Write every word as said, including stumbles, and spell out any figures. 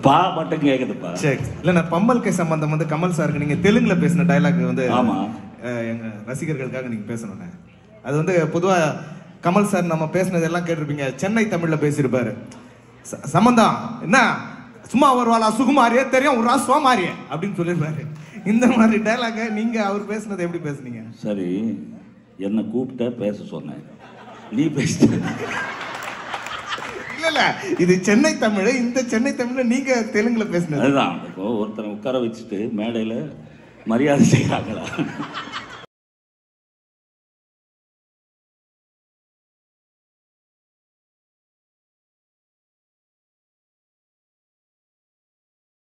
பா மட்டும் கேக்குதுப்பா. சரி இல்ல நான் பம்மல் கே சம்பந்தம் வந்து கமல் சாருக்கு நீங்க தெலுங்குல பேசின டயலாக் வந்து ஆமா எங்க ரசிகர்களுக்காக நீங்க பேசணும்னே. அது வந்து பொதுவா கமல் சார் நம்ம பேசினது எல்லாம் கேட்டிருப்பீங்க. சென்னை தமிழ்ல பேசியிருப்பாரு. சம்பந்தம் என்ன சும்மா வருவாளா சுகுமாரியே தெரியும் ஒரு ராஸ் சோமாரியே அப்படின்னு சொல்லிருப்பாரு. இந்த மாதிரி டயலாக நீங்க அவர் பேசினதை எப்படி பேசுனீங்க? சரி என்ன கூப்பிட்ட பேச சொன்னேன், நீ பேசிட்ட. இல்ல இல்ல இது சென்னை தமிழ். இந்த சென்னை தமிழ்ல நீங்க தெலுங்குல பேசினது. அதுதான் இப்போ ஒருத்தரை உட்கார வச்சுட்டு மேடையில மரியாதை செய்யறாங்களா?